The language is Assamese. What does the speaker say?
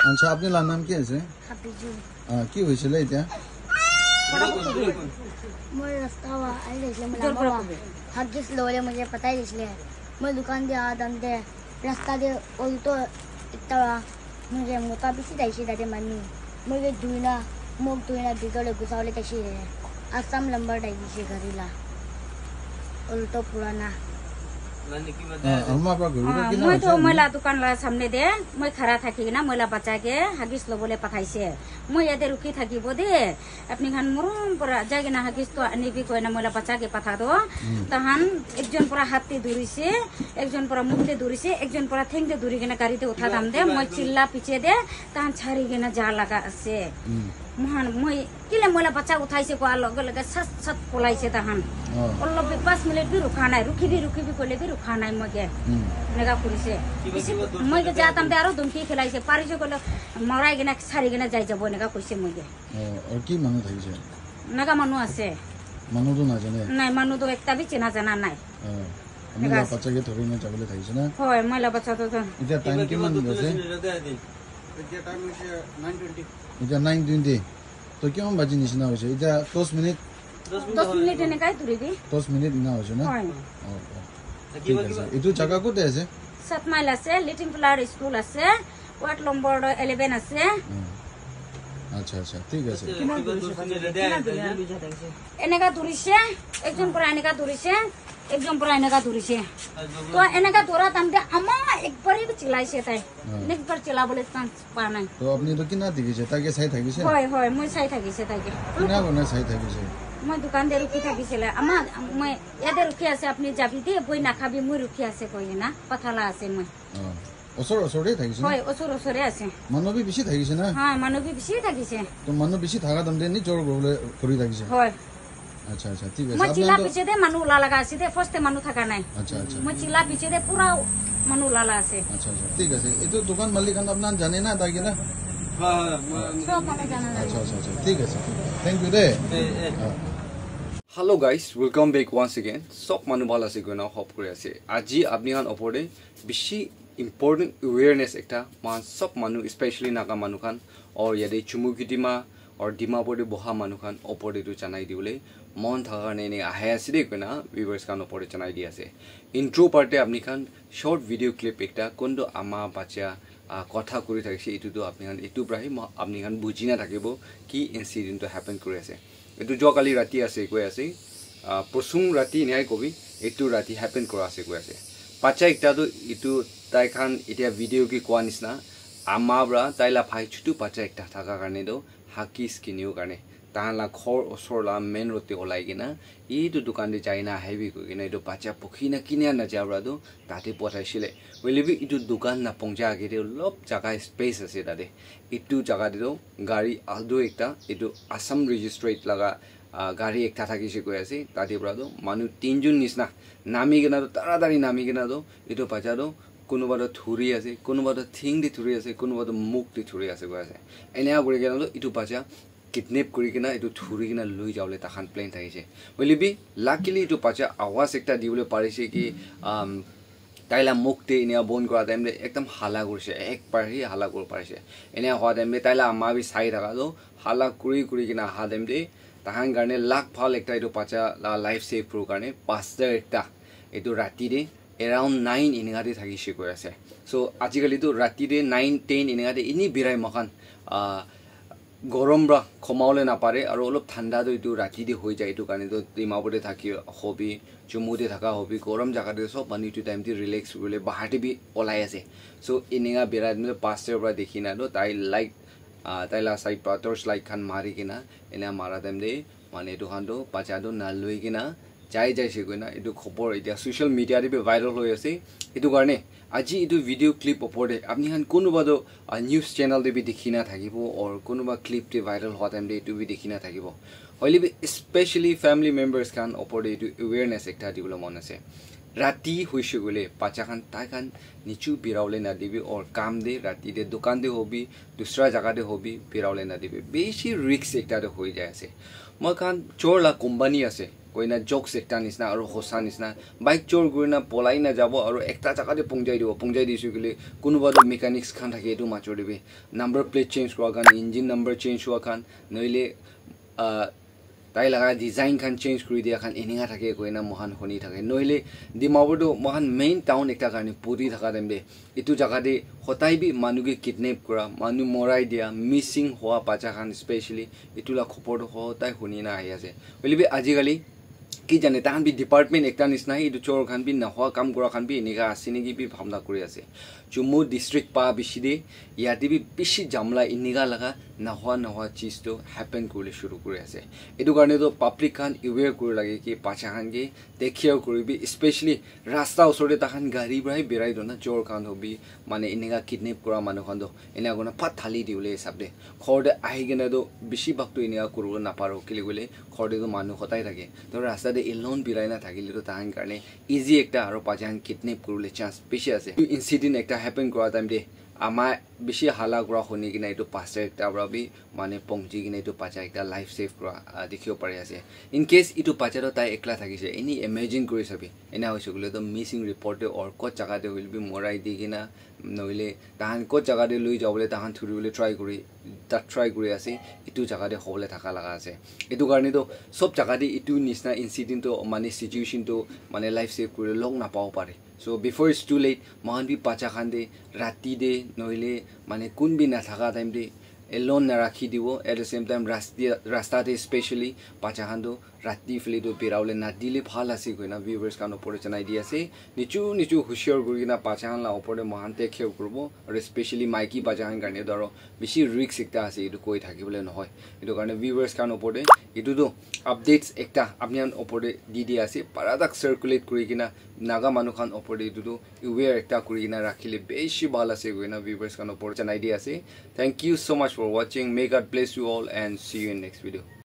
अच्छा आपने ला नाम क्या है কি হয়েছিল এটা मैं रास्ता आई इसलिए मैं हगिस लोले मुझे पता ही इसलिए मैं दुकान दे आदम दे रास्ता दे उल्टो इतना मुझे मोटा भी सीधा दे मम्मी मुझे दुना मोक दुना बिगड़े गुसावले तशी है असम लंबर डाई से घरीला उल्टो पुराना मैं तो महिला दुकान ला सामने दे मैं खड़ा थकी ना महिला बच्चा के हगिस लो बोले पठाइसे मैं यादे रुकी थकी बोदे अपनी खान मुरुम पूरा जागे ना हगिस तो अनि भी कोई ना महिला बच्चा के पठा दो तहन एक जन पूरा हाथी दूरी से एक जन पूरा मुख दे दूरी से एक जन पूरा थेंग दे दूरी के ना गाड़ी दे उठा दाम दे मैं चिल्ला पीछे दे तहन छारी के ना जा लगा से महान मैं किले महिला बच्चा उठाइसे को अलग अलग सत सत कोलाइसे तहन और लोग 5 मिनट भी रुका नहीं रुकी भी कोले भी रुका नहीं मगे नेगा पुरी से मैं के जातम दे आरो धमकी खिलाई से पारी से कोले मराई के ना छारी के ना जाई जबो नेगा कइसे मगे और की मानु थाई छे नेगा मानु আছে मानु तो ना जाने नहीं मानु तो एकटा भी चिना जाना नहीं महिला बच्चा के थोड़ी में जाबले थाई छे ना होय महिला बच्चा तो इजा टाइम किमान बजे इजा टाइम से 9:20 इजा 9:20 तो क्यों बजे निसना हो छे इजा 10 मिनट 10 मिनट ने काय तुरी भी 10 मिनट ना हो छे ना ঠিক আছে এটো জায়গা কোতে আছে 7 মাইল আছে লিটিং প্লার স্কুল আছে ওয়ার্ড নম্বর 11 আছে আচ্ছা আচ্ছা ঠিক আছে এনেকা দূরিছে একজন পরে এনেকা দূরিছে একজন পরে এনেকা দূরিছে তো এনেকা দৌড়া তামতে আমা একবারই চিলাইছে তাই নেক্সট বার চিলা বলে চান্স পা নাই তো আপনি তো কিনা দিছে তাকে চাই থাকিছে হয় হয় মই চাই থাকিছে তাকে কিনা বনা চাই থাকিছে मैं दुकान दे रुकी থাকিছিলে আমা मैं यादे रुकी আছে আপনি যাবি দে বই না খাবি মই रुकी আছে কই না পথালা আছে মই ওচৰে থাকিছে হয় ওচৰে আছে মানবী বেছি থাকিছে না হয় মানবী বেছি থাকিছে তো মানুহ বেছি থাকা দমতে নি জোৰ গলে কৰি থাকিছে হয় আচ্ছা আচ্ছা ঠিক আছে মই চিলা পিছে দে মানুহ উলা লাগা আছে দে ফার্স্টে মানুহ থাকা নাই আচ্ছা আচ্ছা মই চিলা পিছে দে পুরা মানুহ উলা লাগা আছে আচ্ছা আচ্ছা ঠিক আছে এটো দোকান মালিক আপনার জানে না তাকে না সব মানে জানা না আচ্ছা আচ্ছা ঠিক আছে থ্যাংক ইউ দে Hello guys, welcome back once again. Sok manu bhala ase koina hope kori ase. Aji apni han opore bishi important awareness ekta man sok manu especially naga manu khan or yade chumoukedima or dimapur de boha manu khan opore tu chanai diule mon thaga ne ahe ase de koina viewers khan opore chanai di ase. Intro parte apni khan short video clip ekta kondo ama bacha কথা কৰি থাকিছে এটো তো আপনি খান এটো প্ৰায় আপনি খান বুজি না থাকিব কি ইনসিডেন্ট তো হ্যাপেন কৰি আছে এটো যোৱাকালি ৰাতি আছে কৈ আছে পৰসুং ৰাতি নাই কবি এটো ৰাতি হ্যাপেন কৰা আছে কৈ আছে পাচা একটা তো এটো তাই খান এতিয়া ভিডিও কি কোৱা নিছনা আমাবৰা তাইলা ভাই ছুটু পাচা একটা থাকা কাৰণে দো হাকি স্কিনিও কাৰণে তাহলা ঘৰ ওচৰলা মেন ৰতে ওলাই কিনা এইটো দোকান দি যাই না হেভি কৈ কিনা এটো পাচা পখি না কিনা না যাবৰাদো তাতে পঠাইছিলে বলিবি এটো দোকান না পঞ্জা গেৰে লব জাগা স্পেস আছে তাতে এটো জাগা দিও গাড়ী আলদো একটা এটো আসাম ৰেজিষ্ট্ৰেট লাগা গাড়ী একটা থাকিছে কৈ আছে তাতে পৰাদো মানুহ তিনজন নিছনা নামি কিনা তাড়াতাড়ি নামি কিনা দো এটো পাচা দো কোনোবাটো থুৰি আছে কোনোবাটো থিং দি থুৰি আছে কোনোবাটো মুখ দি থুৰি আছে কৈ আছে এনেয়া কৰি কিনা দো এটো পাচা किडनैप करी किना एटु थुरी किना लुई जावले ताखान प्लेन थाइसे बलिबी लाकिली एटु पाचा आवाज एकटा दिबले पारिसे कि ताइला मुक्ते इनिया बोन करा टाइमले एकदम हाला करसे एक बार ही हाला कर पारिसे इनिया हो टाइमले ताइला अम्मा भी साइ राखा दो हाला कुरी किना हा टाइमले ताहान गाने लाख फाल एकटा एटु पाचा लाइफ सेव प्रो गाने पास्टर एकटा एटु राति दे अराउंड 9 इनिगाते थाकिसे কৈ আছে सो आजिकाली तो राति दे 9 10 इनिगाते इनि बिराय मखान গরম রা কমাওলে না পারে আর অলপ ঠান্ডা তো এটু রাতি দি হই যায় এটু কারণে তো দিমাপুরে থাকি হবি জম্মুতে থাকা হবি গরম জায়গাতে সব পানি টু টাইম দি রিল্যাক্স বলে বাহাতে বি ওলাই আছে সো ইনিঙা বেরাদ মে পাস্টের পৰা দেখি না তো তাই লাইট তাইলা সাইড পা টর্চ লাইট খান মারি কিনা এনা মারা টাইম দে মানে এটু খান তো পাচা তো না লই কিনা যাই যাইছে কইনা এটু খবর এটা সোশ্যাল মিডিয়া দি ভাইরাল হৈ আছে এটু কারণে আজি এটু ভিডিও ক্লিপ ওপরে আপনি হান কোনোবাদো নিউজ চ্যানেল দেবি দেখি না থাকিব আর কোনোবা ক্লিপ দি ভাইরাল হওয়া টাইম দে এটু বি দেখি না থাকিব হইলে বি স্পেশালি ফ্যামিলি মেম্বার্স খান ওপরে এটু অ্যাওয়ারনেস একটা দিবলে মন আছে राती होइसे गले पाचाखान ताखान निचु बिरावले ना दिबी और काम दे राती दे दुकान दे होबी दूसरा जगह दे होबी बिरावले ना दिबी बेसी रिक्स एकटा दे होई जाय আছে মই কান চোৰ লা কোম্পানী আছে কইনা জোকস একটা নিছনা আৰু হোসা নিছনা বাইক চোৰ গুইনা পলাই না যাব আৰু একটা জায়গাতে পংজাই দিছো গলে কোনোবাটো মেকানিক্স খান থাকে এটো মাচৰ দিবি নাম্বার প্লেট চেঞ্জ কৰা কান ইঞ্জিন নাম্বার চেঞ্জ হোৱা কান নইলে তাই লাগা ডিজাইন খান চেঞ্জ কৰি দিয়া খান এনিঙা থাকে কইনা মহান হনি থাকে নইলে দিমাবটো মহান মেইন টাউন একটা কাৰণে পুৰি থাকা দেমবে এটো জায়গাতে হতাই বি মানুকে কিডন্যাপ কৰা মানু মৰাই দিয়া মিসিং হোৱা পাচা খান স্পেশালি এটুলা খবৰটো হতাই হনি না আহি আছে বলিবি আজিকালি কি জানে তাহান বি ডিপার্টমেন্ট একটা নিছনা এটো চোর খান বি নহোৱা কাম কৰা খান বি এনিগা আসিনেগি বি ভাবনা কৰি আছে চুমু ডিস্ট্রিক্ট পা বিশিদে ইয়াতে বি বেশি জামলা এনিগা লাগা নহোৱা চিজ তো হ্যাপেন কৰিলে শুরু কৰি আছে এটো কাৰণে তো পাব্লিক খান এৱেৰ কৰি লাগে কি পাচা খান কে দেখিয়াও কৰিবি স্পেশালি ৰাস্তা ওচৰতে তাহান গাড়ী বৰাই বেৰাই দনা চোৰ খান হবি মানে এনিগা কিডন্যাপ কৰা মানুহ খান তো এনা গনা ফাট থালি দিউলে হিচাপে খৰদে আহি গনে তো বেশি ভাগটো এনিগা কৰিব নাপাৰো কিলে গলে খৰদে তো মানুহ হতাই থাকে তো ৰাস্তা দে এলোন বিৰাই না থাকিলে তো তাহান কাৰণে ইজি একটা আৰু পাচান কিডন্যাপ কৰিলে চান্স বেশি আছে ইনসিডেন্ট একটা হ্যাপেন কৰা টাইম দে আমাৰ বেশি হালা কৰা শুনি কিনে এটো পাস্টাৰ একটা ৰবি মানে পংজি কিনে এটো পাচা একটা লাইফ সেভ কৰা দেখিও পাৰি আছে ইন কেস এটো পাচাটো তাই একলা থাকিছে এনি ইমাজিন কৰি চাবি এনা হৈছে গলে তো মিসিং ৰিপৰ্টে অৰ কত জাগাতে উইল বি মৰাই দি কিনা নইলে তাহান কত জাগাতে লৈ যাবলে তাহান থুৰিবলে ট্রাই কৰি আছে এটো জাগাতে হবলে থাকা লাগা আছে এটো কাৰণে তো সব জাগাতে এটো নিছনা ইনসিডেন্ট তো মানে সিচুয়েশন তো মানে লাইফ সেভ কৰি লগ না পাও পাৰে so before it's too late mahan bi pacha khan de rati de noile mane kun bi na thaka time de alone na rakhi dibo at the same time rasta de especially pacha khan do rati fle do birawle na dile bhal ase goina viewers kan opore chanai di ase nichu hushiyar guri na pacha khan la opore mahan te kheu korbo or especially maiki pacha khan karne daro beshi risk ekta ase edu koi thakibole nohoy edu karne viewers kan opore edu do updates ekta apnian opore di ase paradak circulate kuri kina naga manu khan opore edu do aware ekta kuri kina rakhile beshi bhal ase goina viewers kan opore chanai di ase thank you so much for watching may god bless you all and see you in next video